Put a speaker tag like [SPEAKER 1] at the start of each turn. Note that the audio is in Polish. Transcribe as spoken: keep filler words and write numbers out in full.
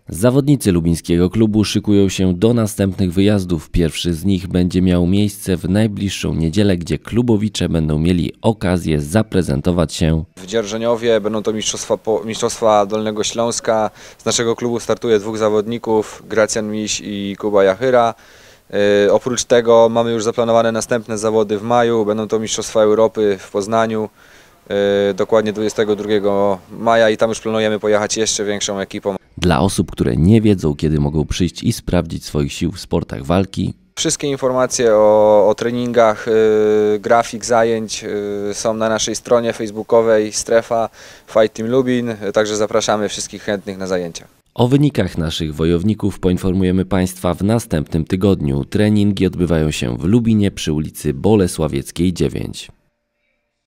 [SPEAKER 1] Zawodnicy lubińskiego klubu szykują się do następnych wyjazdów. Pierwszy z nich będzie miał miejsce w najbliższą niedzielę, gdzie klubowicze będą mieli okazję zaprezentować się
[SPEAKER 2] w Dzierżoniowie. Będą to mistrzostwa, mistrzostwa Dolnego Śląska. Z naszego klubu startuje dwóch zawodników, Gracjan Miś i Kuba Jachyra. Yy, oprócz tego mamy już zaplanowane następne zawody w maju. Będą to Mistrzostwa Europy w Poznaniu, yy, dokładnie dwudziestego drugiego maja, i tam już planujemy pojechać jeszcze większą ekipą.
[SPEAKER 1] Dla osób, które nie wiedzą, kiedy mogą przyjść i sprawdzić swoich sił w sportach walki,
[SPEAKER 2] wszystkie informacje o, o treningach, yy, grafik zajęć yy, są na naszej stronie facebookowej Strefa Fight Team Lubin, yy, także zapraszamy wszystkich chętnych na zajęcia.
[SPEAKER 1] O wynikach naszych wojowników poinformujemy Państwa w następnym tygodniu. Treningi odbywają się w Lubinie przy ulicy Bolesławieckiej dziewięć.